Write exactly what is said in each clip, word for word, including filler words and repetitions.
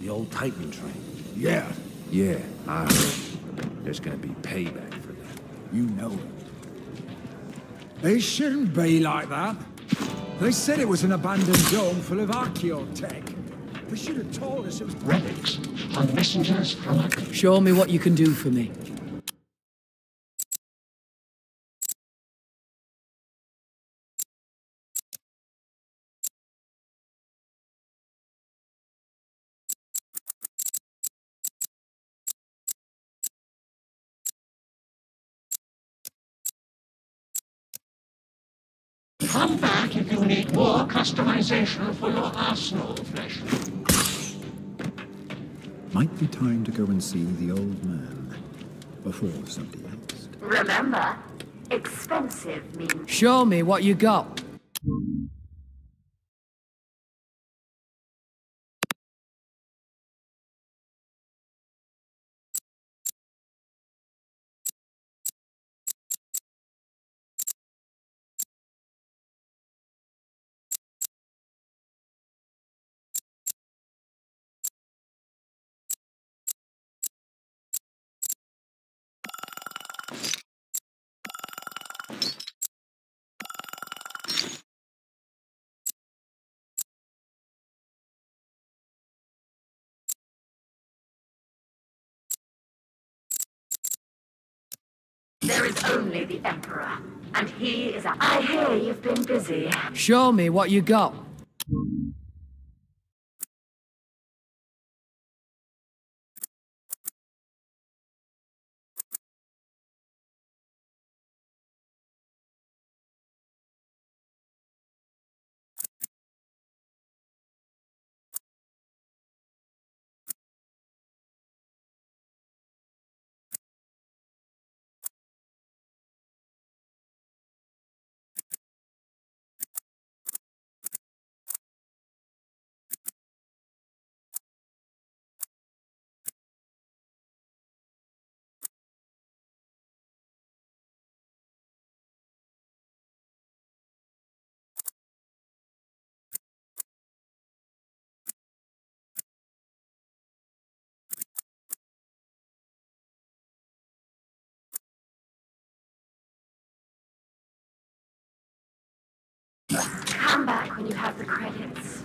The old Titan train. Yeah, Yeah, I heard. There's gonna be payback for that. you know it. They shouldn't be like that. They said it was an abandoned dome full of archaeotech. They should have told us it was... Relics and messengers from a... Show me what you can do for me. Come back if you need more customization for your arsenal, Flesh. Might be time to go and see the old man before somebody else. Remember, expensive means... Show me what you got. There is only the Emperor, and he is a... I hear you've been busy. Show me what you got. Come back when you have the credits.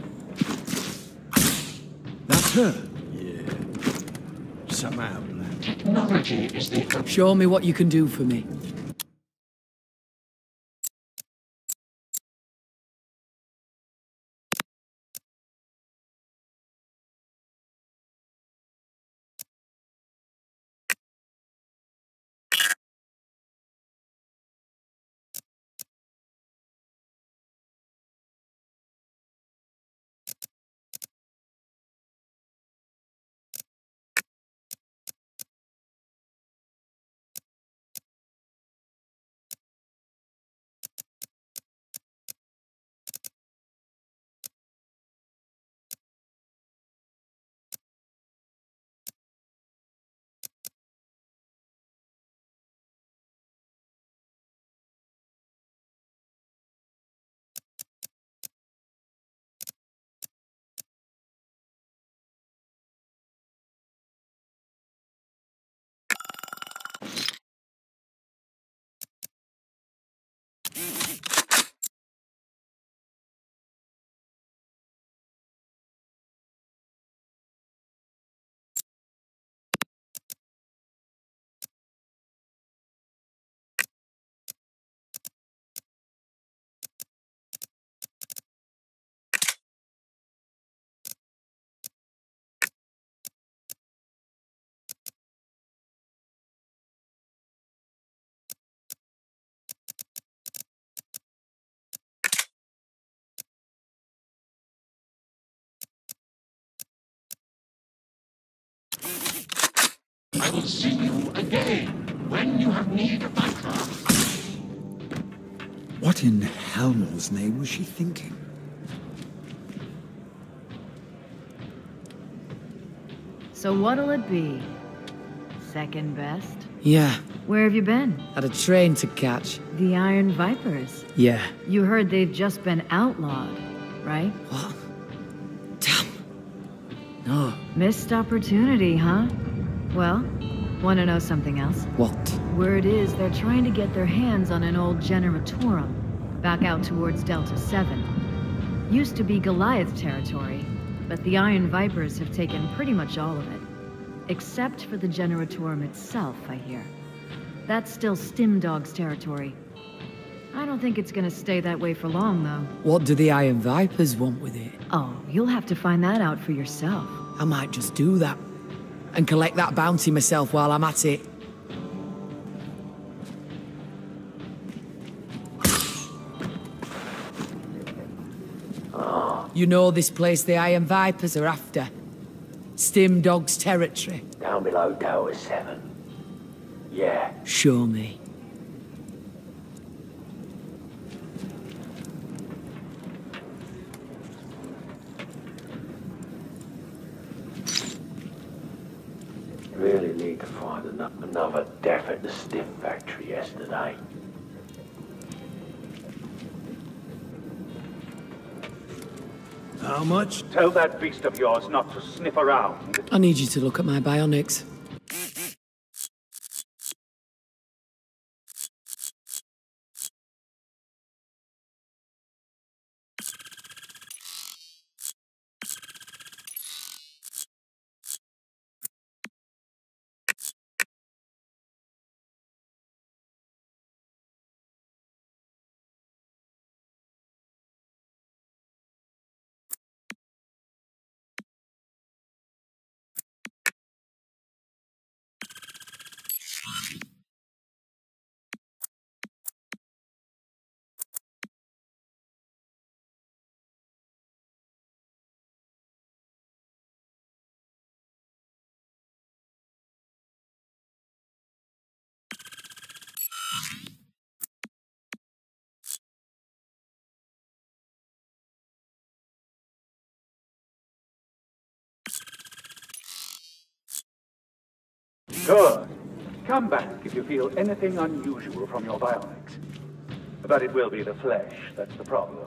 That's her. Yeah. Somehow. Technology is the... Show me what you can do for me. I will see you again when you have need of my craft. What in Helm's name was she thinking? So what'll it be? Second best? Yeah, Where have you been? had a train to catch. The Iron Vipers. Yeah. You heard they've just been outlawed, right? What? Damn. Oh, Missed opportunity, huh? Well, want to know something else? what? Word is they're trying to get their hands on an old Generatorum, back out towards Delta seven. Used to be Goliath territory, but the Iron Vipers have taken pretty much all of it. Except for the Generatorum itself, I hear. That's still Stimdog's territory. I don't think it's gonna stay that way for long, though. What do the Iron Vipers want with it? Oh, you'll have to find that out for yourself. I might just do that. And collect that bounty myself while I'm at it. You know this place the Iron Vipers are after. Stimdog's territory. Down below Tower seven. Yeah. Show me. Really need to find an another death at the Stim factory yesterday. How much? Tell that beast of yours not to sniff around. I need you to look at my bionics. Good. Come back if you feel anything unusual from your bionics. But it will be the flesh that's the problem.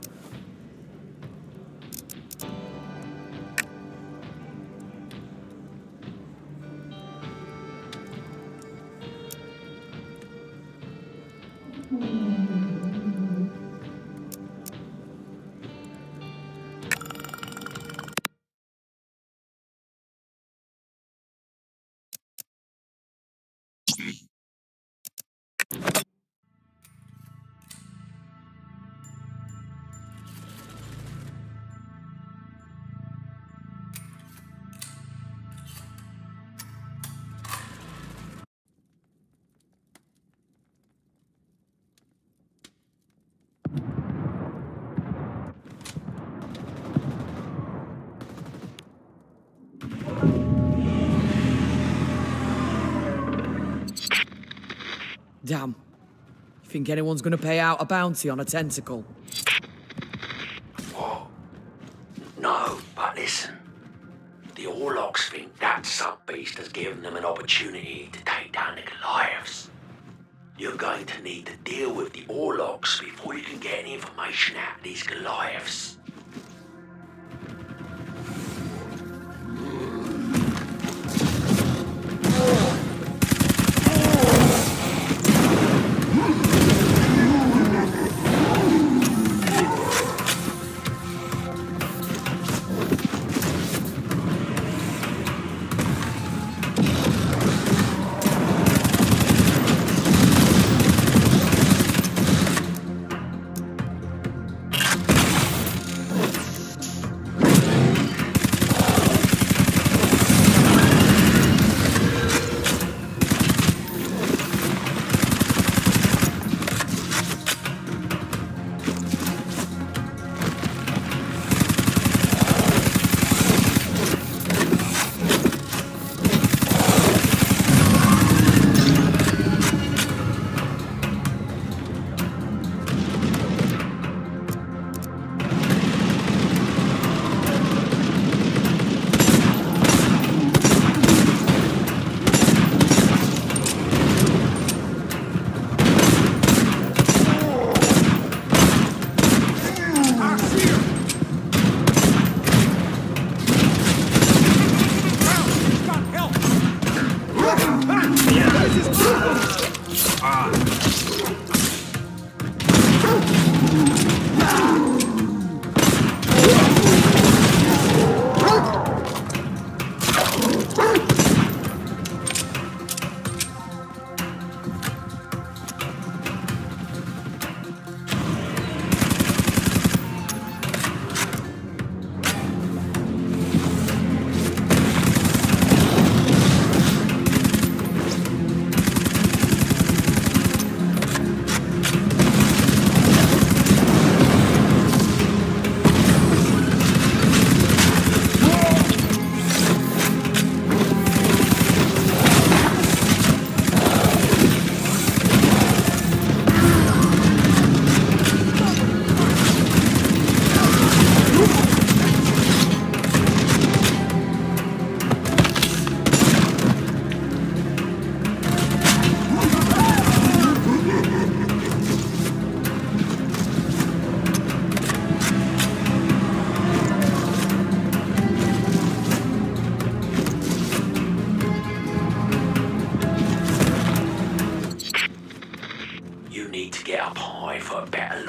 Damn. You think anyone's gonna pay out a bounty on a tentacle? What? No, but listen. The Orlocks think that sub-beast has given them an opportunity to take down the Goliaths. You're going to need to deal with the Orlocks before you can get any information out of these Goliaths.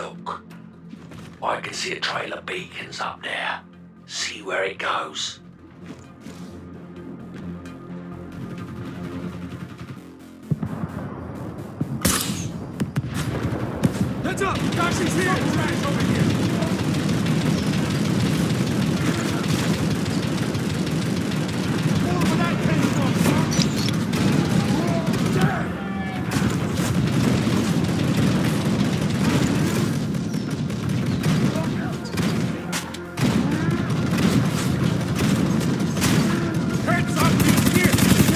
look. I can see a trail of beacons up there. See where it goes. Heads up! Darcy's here! Trash over here! Over that catwalk, son! Heads up, he's here!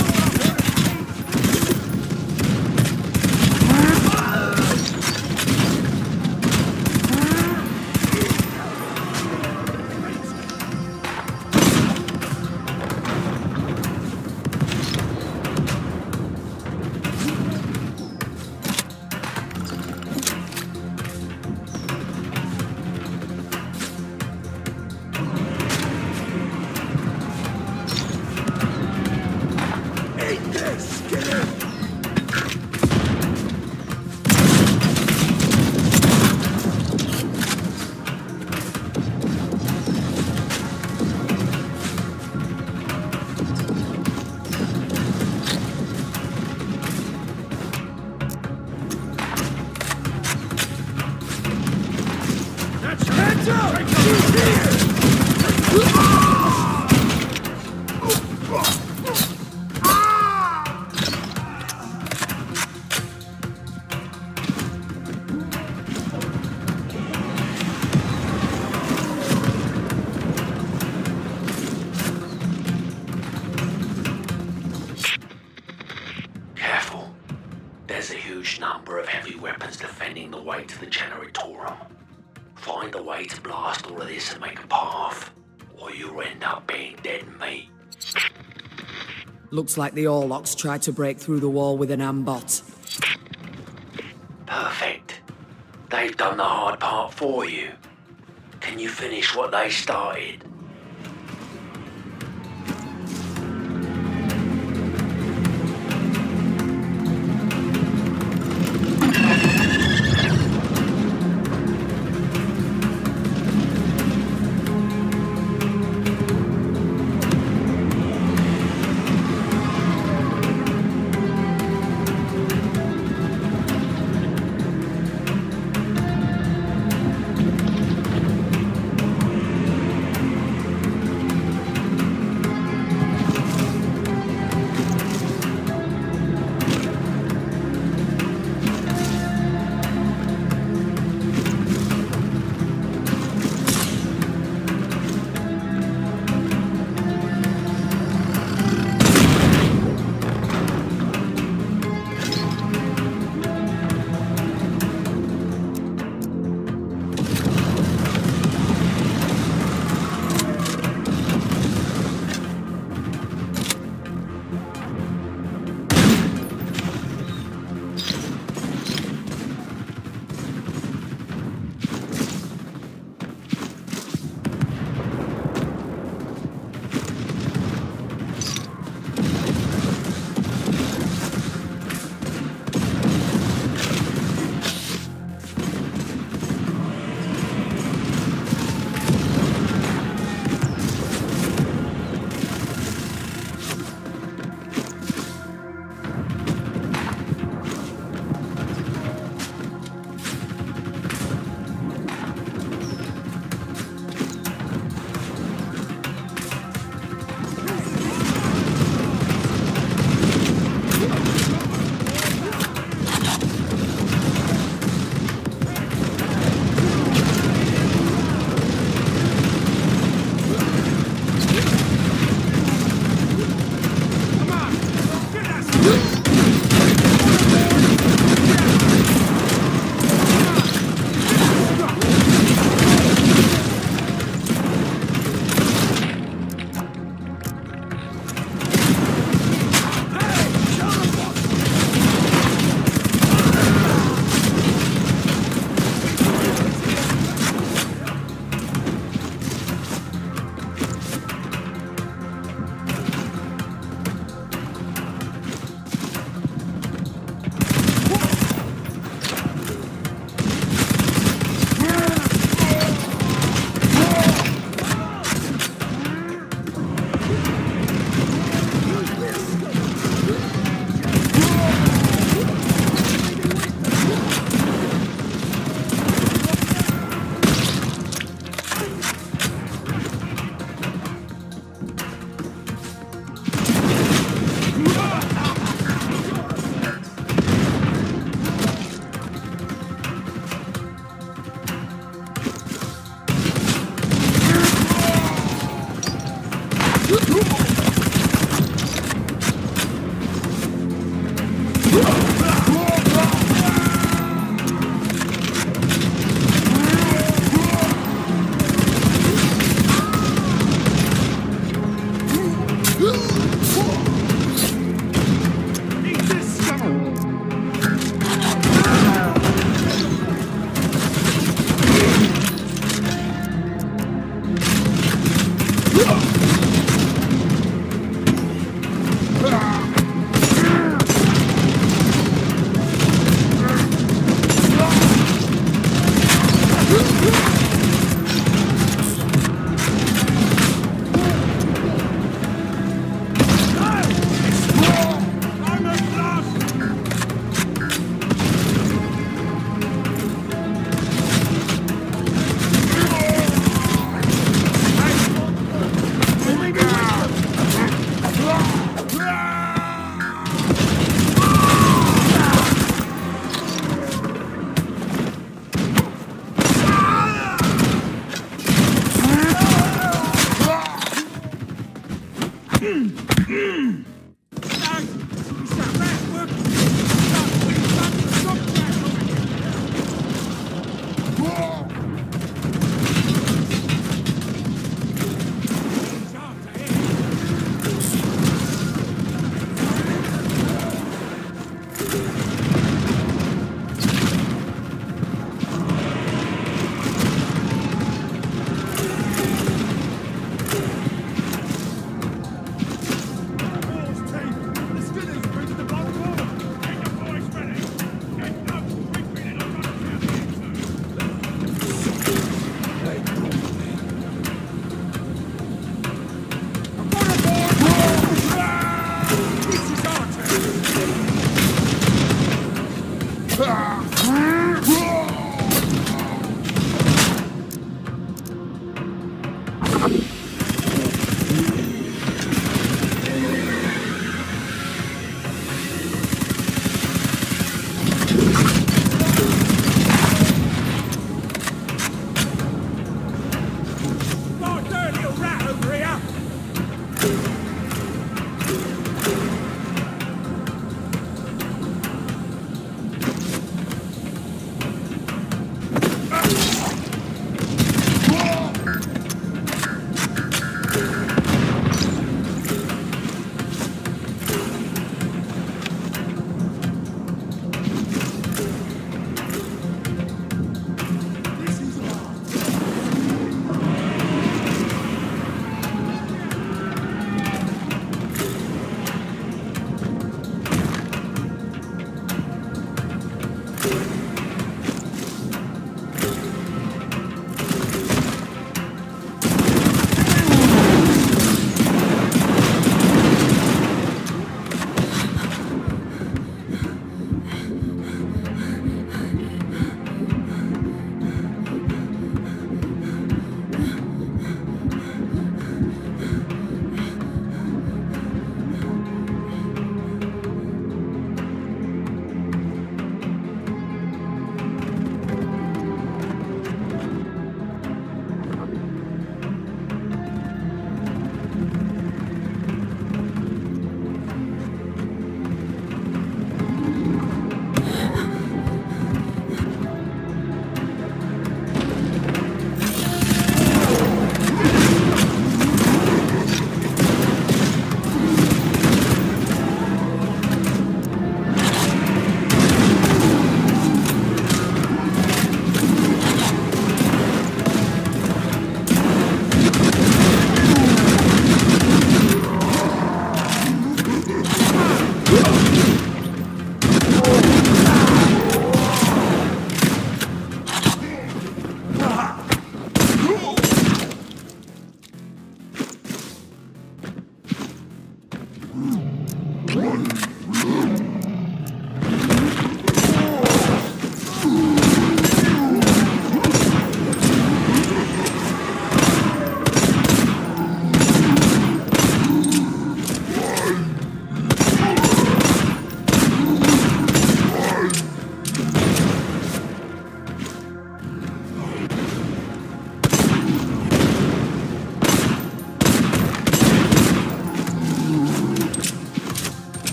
Careful. There's a huge number of heavy weapons defending the way to the Generatorum. Find a way to blast all of this and make a path, or you'll end up being dead meat. Looks like the Orlocks tried to break through the wall with an ambot. Perfect. They've done the hard part for you. Can you finish what they started?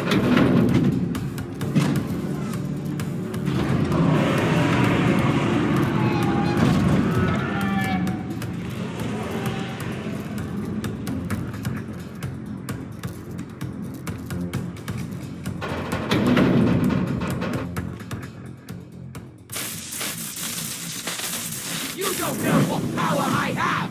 You don't know what power I have!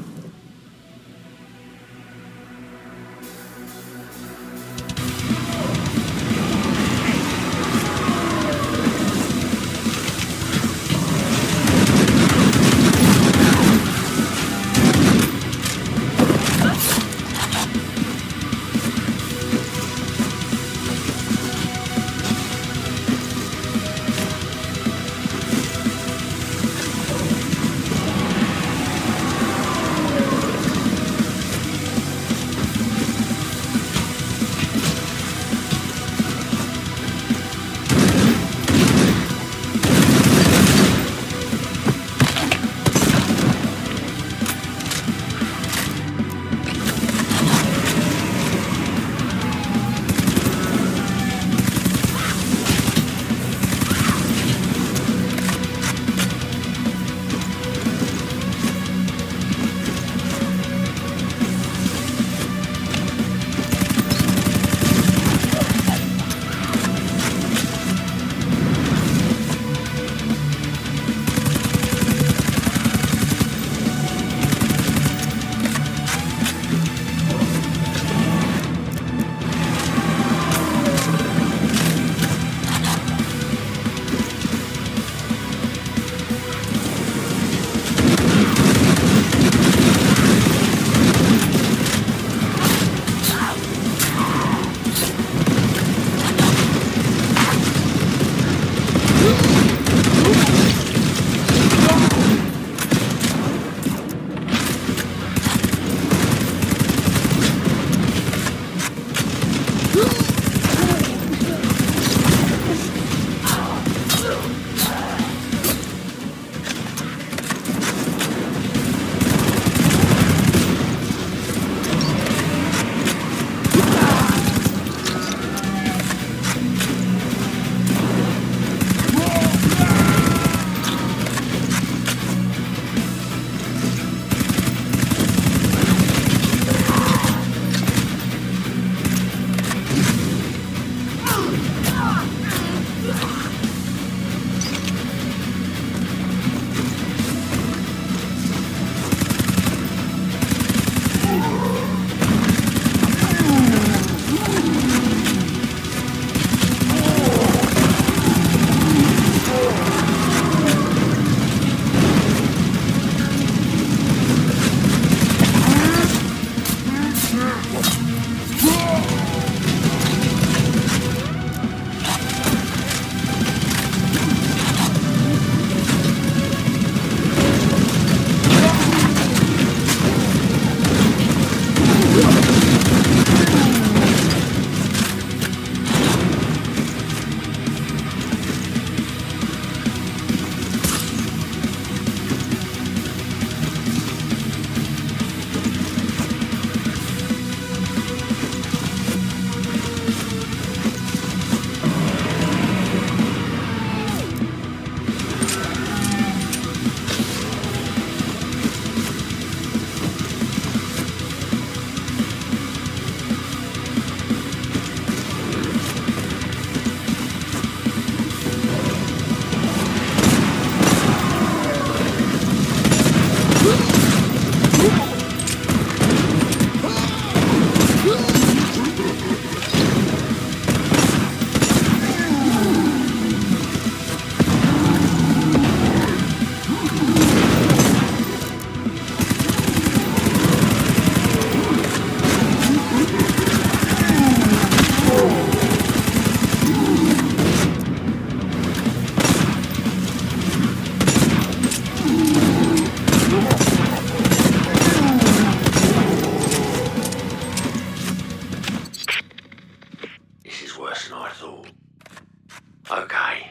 Okay.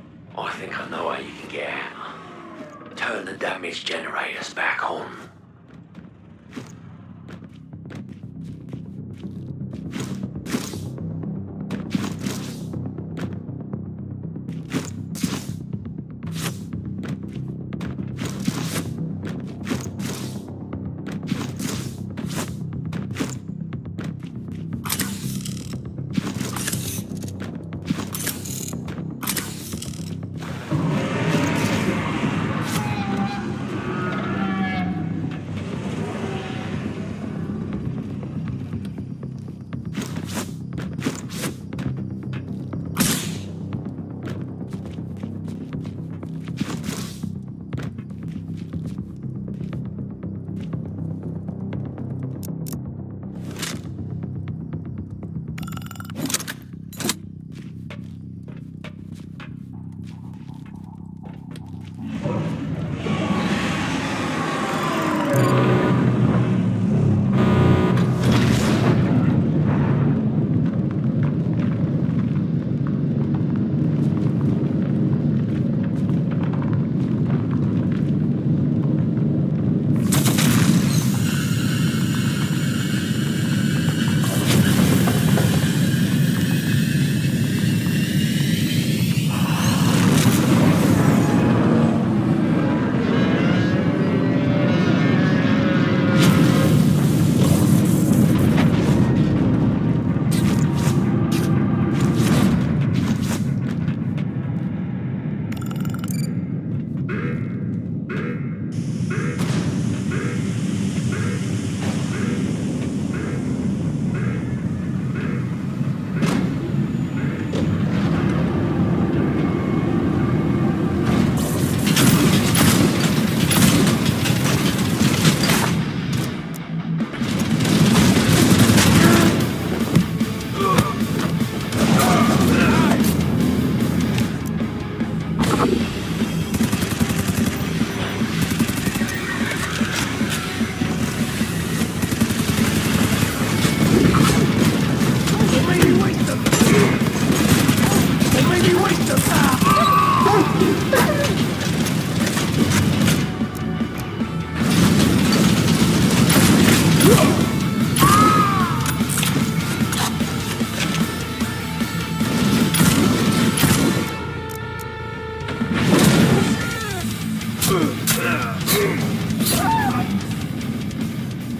I think I know how you can get out. Turn the damaged generators back on.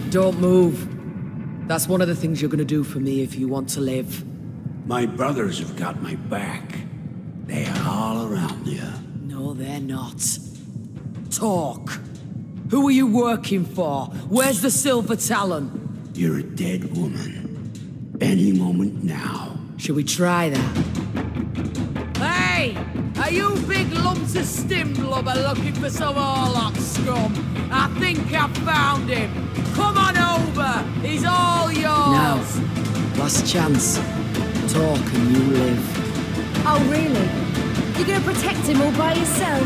Don't move. That's one of the things you're gonna do for me if you want to live. My brothers have got my back. They are all around here. No, they're not. Talk. Who are you working for? Where's the Silver Talon? You're a dead woman. Any moment now. Should we try that? Hey! Are you big lumps of stim blubber looking for some Orlok scum? I think I found him. Come on over. He's all yours. Now, last chance. Talk and you live. Oh, really? You're gonna protect him all by yourself?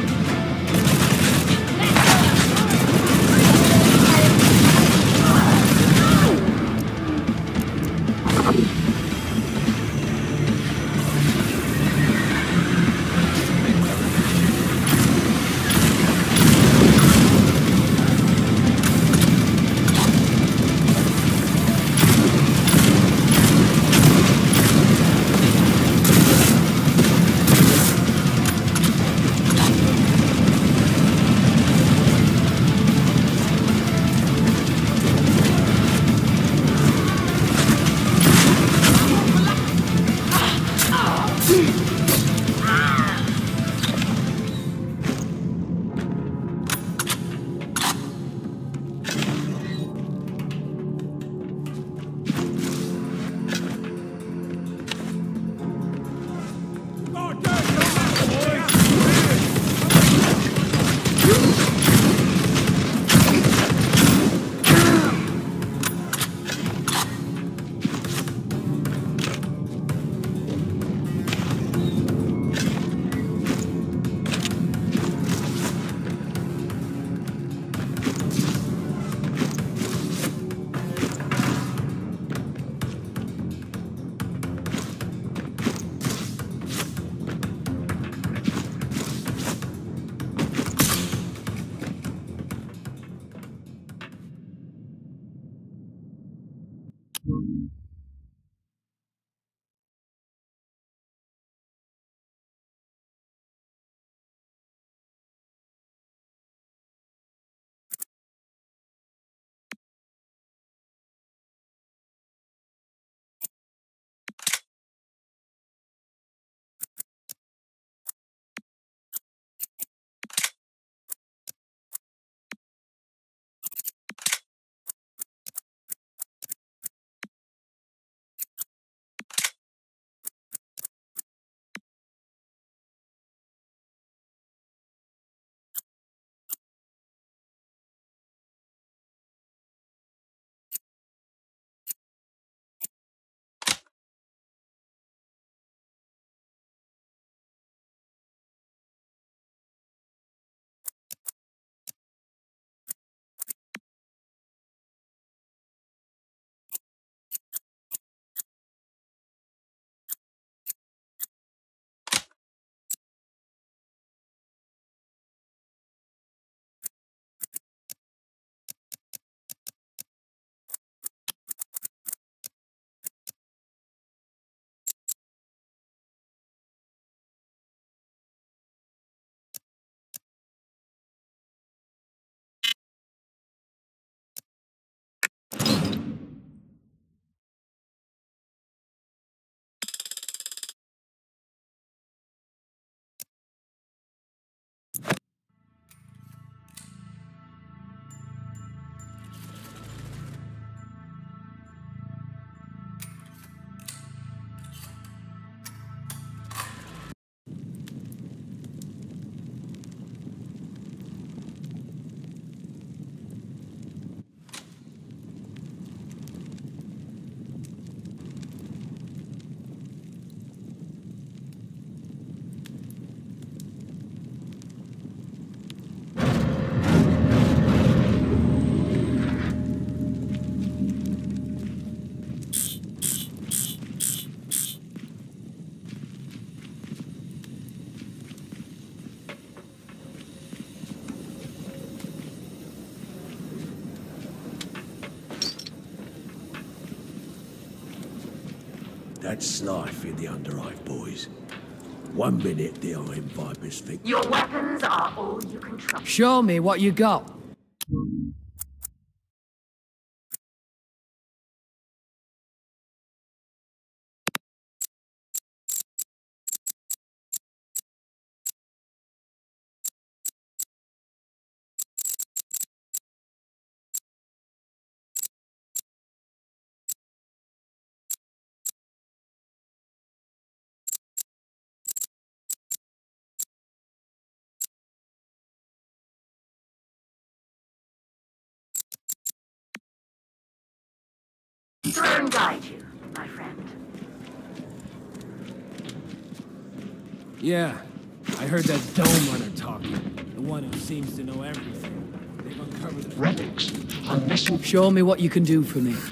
That's life in the Underhive, boys. One minute the Iron Vipers think... Your weapons are all you can trust. Show me what you got. throne guide you, my friend. Yeah, I heard that Dome Runner talking. The one who seems to know everything. They've uncovered... Relics are missing. Show me what you can do for me.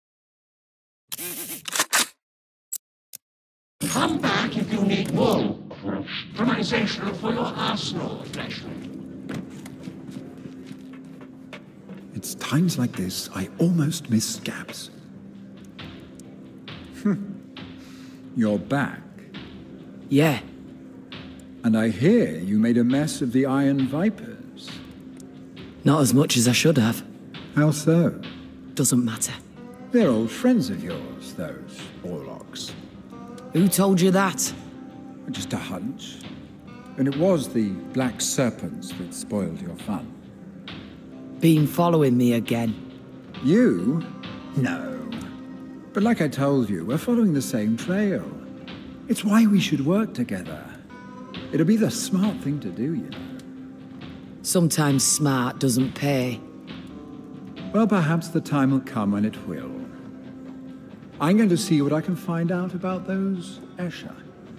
Come back if you need wool. powerful fermentation for your arsenal, Fleshling. It's times like this I almost miss Scabs. You're back. Yeah. And I hear you made a mess of the Iron Vipers. Not as much as I should have. How so? Doesn't matter. They're old friends of yours, those Orlocks. Who told you that? Just a hunch. And it was the Black Serpents that spoiled your fun. Been following me again. You? No. But like I told you, we're following the same trail. It's why we should work together. It'll be the smart thing to do, you know. Sometimes smart doesn't pay. Well, perhaps the time will come when it will. I'm going to see what I can find out about those Escher.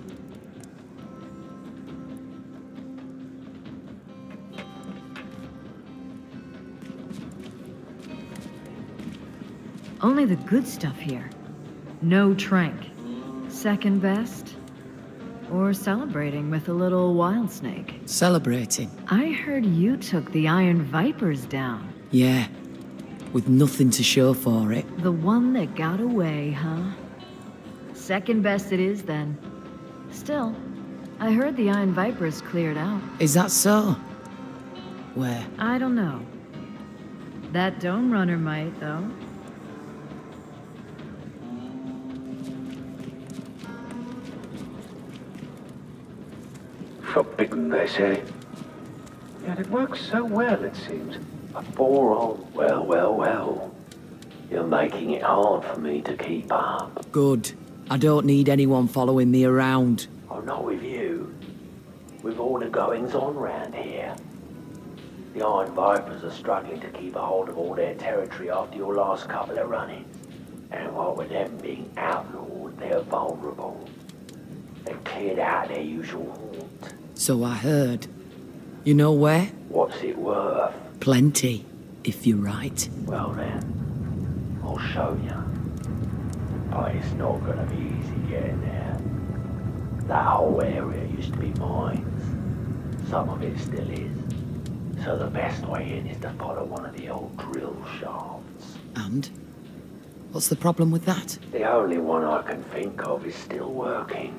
Only the good stuff here. No trank. Second best? Or celebrating with a little wild snake? Celebrating? I heard you took the Iron Vipers down. Yeah. With nothing to show for it. The one that got away, huh? Second best it is, then. Still, I heard the Iron Vipers cleared out. Is that so? Where? I don't know. That Dome Runner might, though. Forbidden, they say. Yet it works so well, it seems. A poor old... Well, well, well. You're making it hard for me to keep up. Good. I don't need anyone following me around. Oh, not with you. With all the goings-on round here. The Iron Vipers are struggling to keep a hold of all their territory after your last couple of run-ins. And what with them being outlawed, they're vulnerable. They've cleared out their usual haunt. So I heard. You know where? What's it worth? Plenty, if you're right. Well then, I'll show you. But it's not gonna be easy getting there. That whole area used to be mines. Some of it still is. So the best way in is to follow one of the old drill shafts. And? What's the problem with that? The only one I can think of is still working.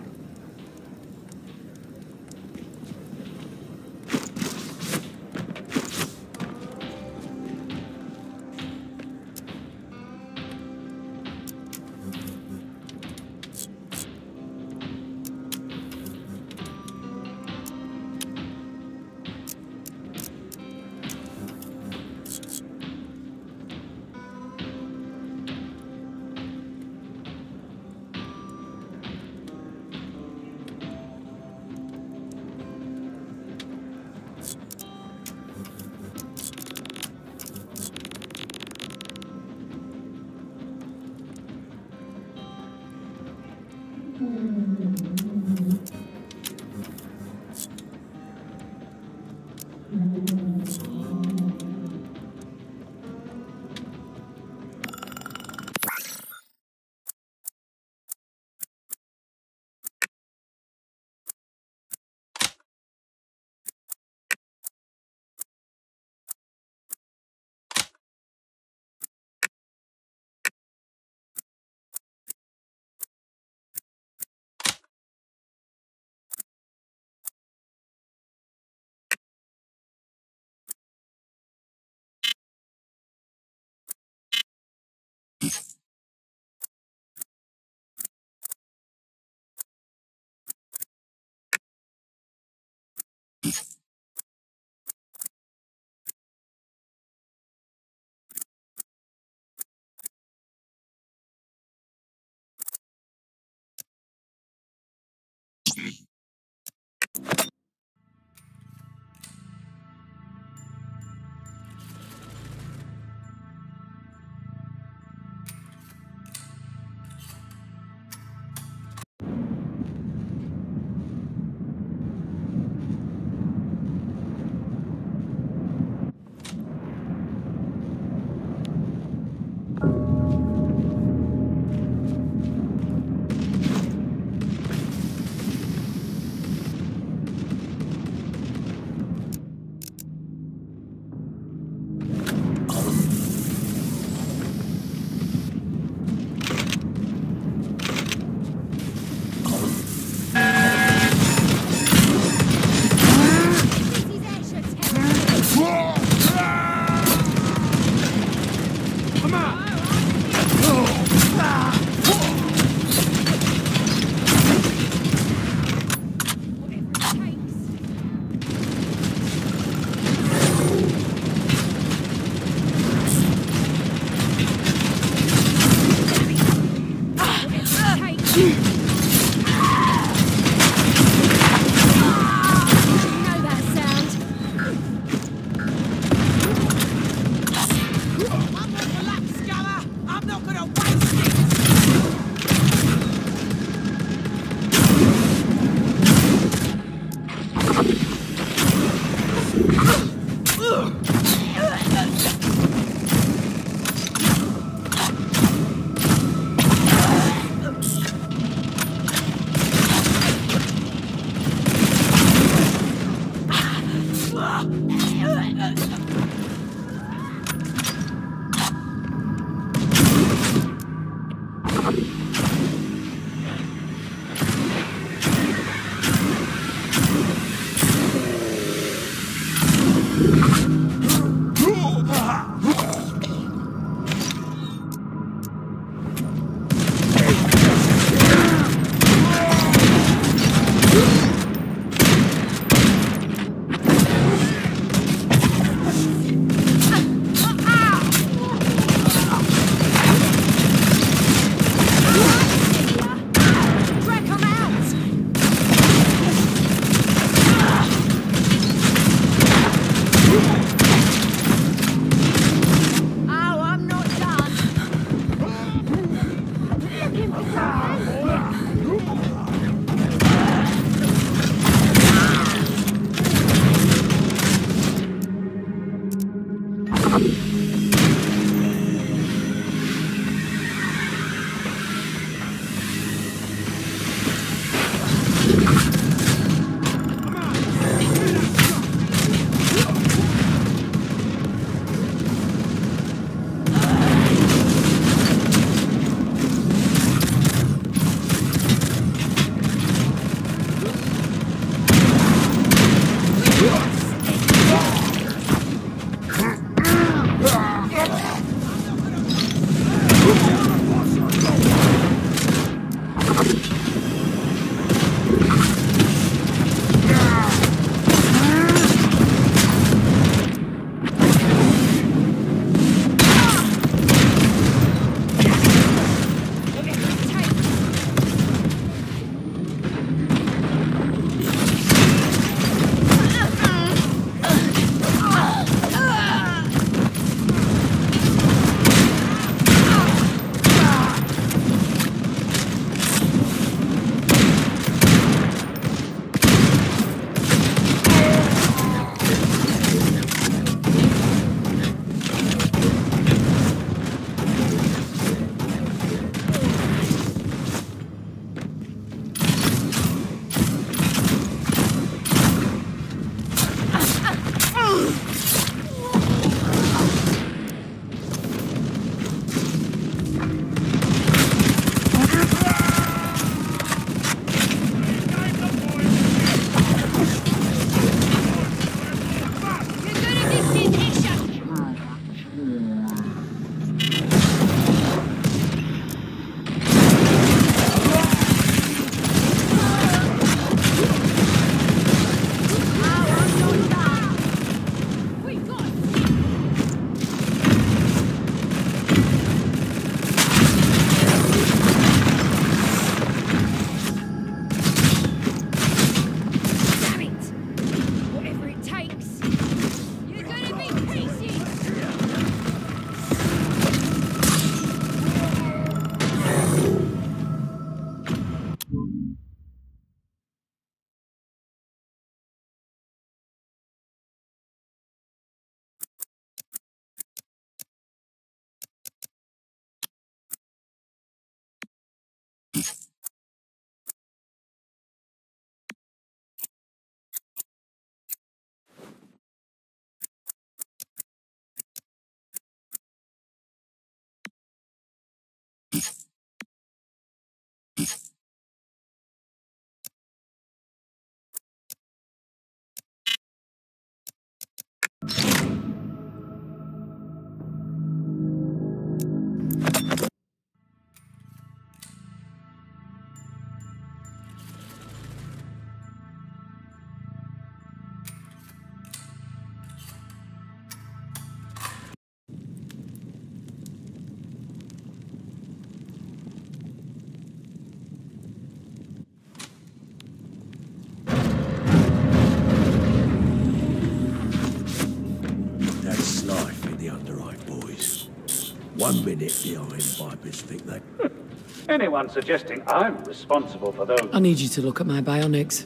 One minute the Iron Vipers think they... Anyone suggesting I'm responsible for those... I need you to look at my bionics.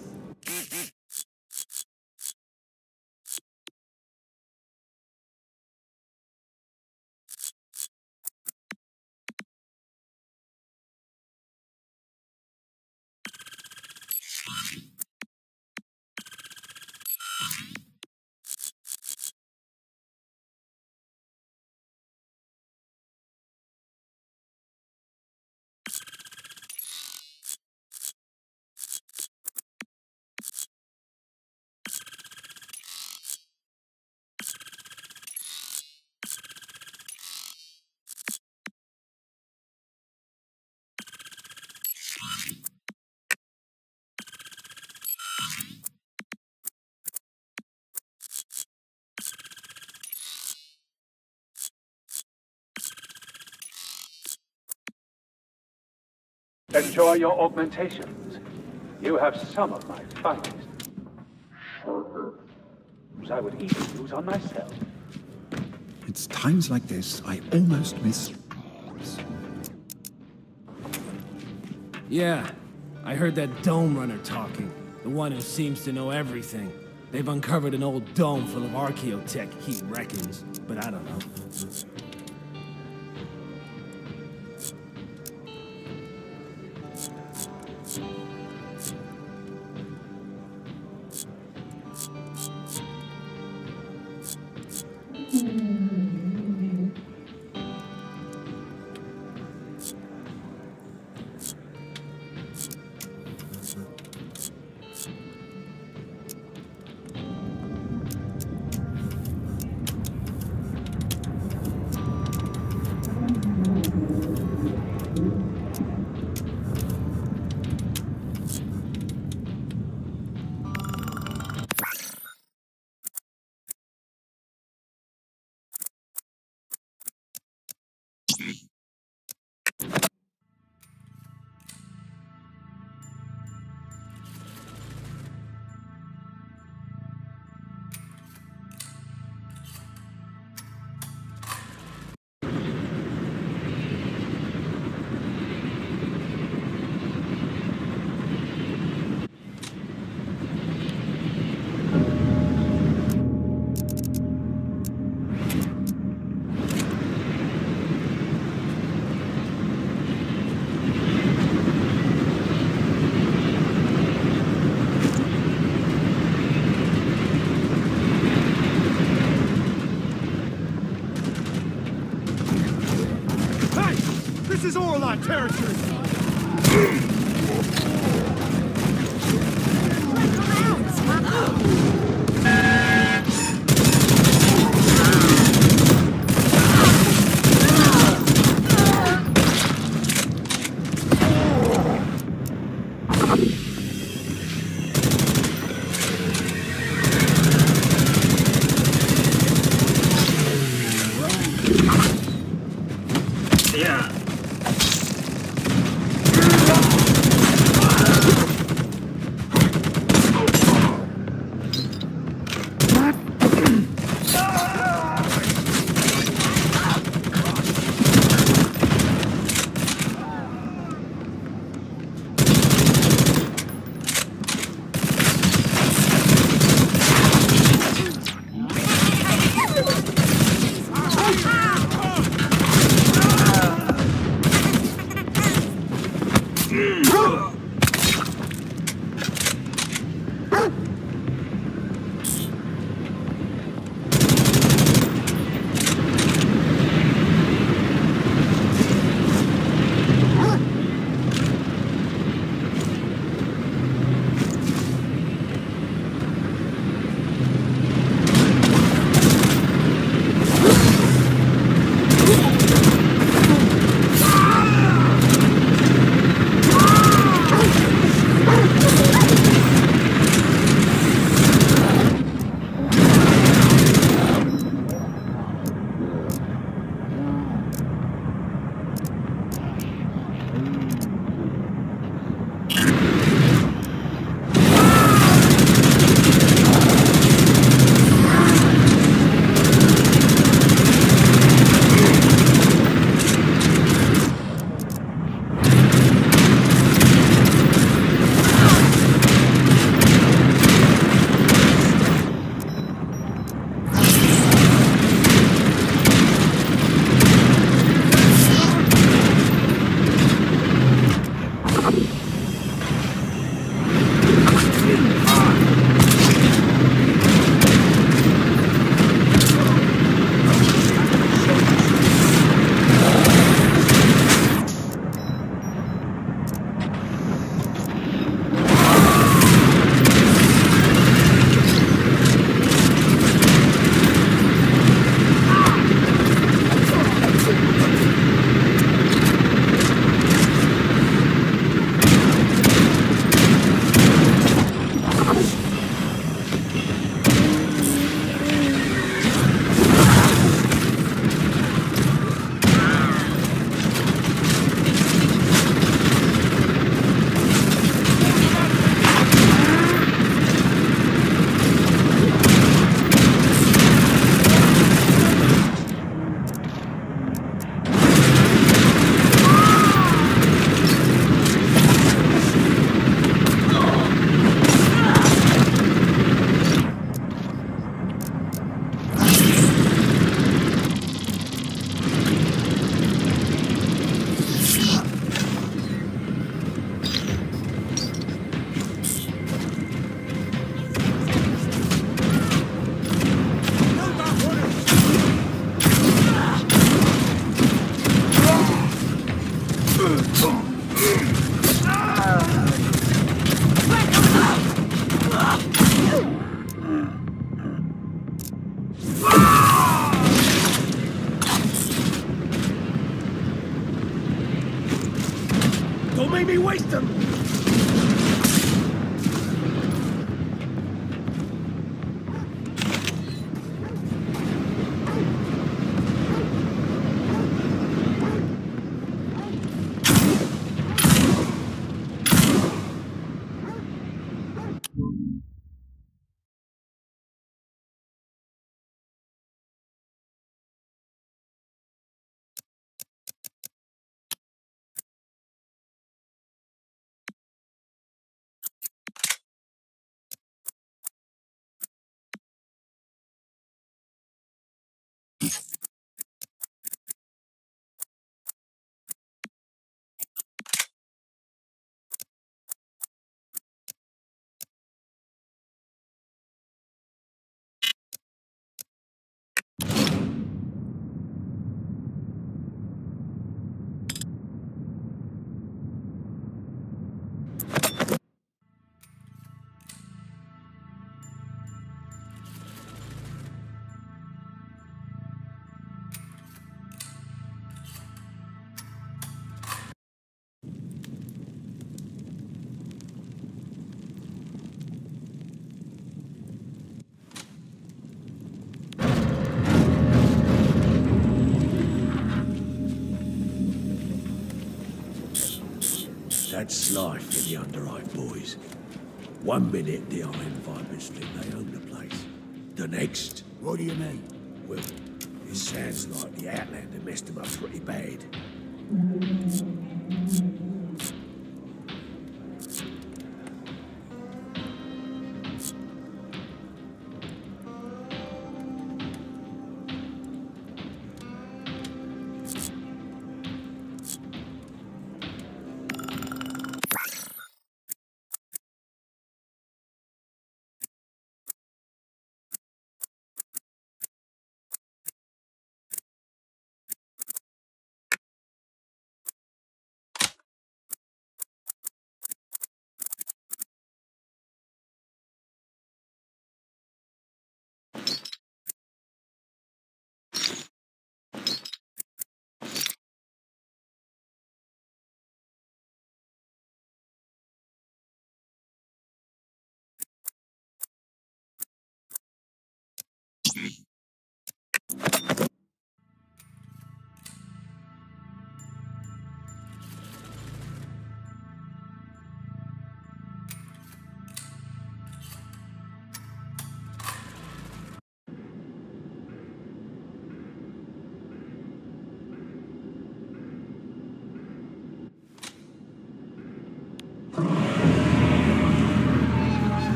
Enjoy your augmentations. You have some of my finest. I would even use on myself. It's times like this I almost miss... Yeah, I heard that Dome Runner talking. The one who seems to know everything. They've uncovered an old dome full of archaeotech, he reckons, but I don't know. This is Orlon territory! see me waste them! That's life for the Underhive boys. One minute the Iron Vipers think they own the place. The next... What do you mean? Well, it sounds like the Outlander messed them up pretty bad.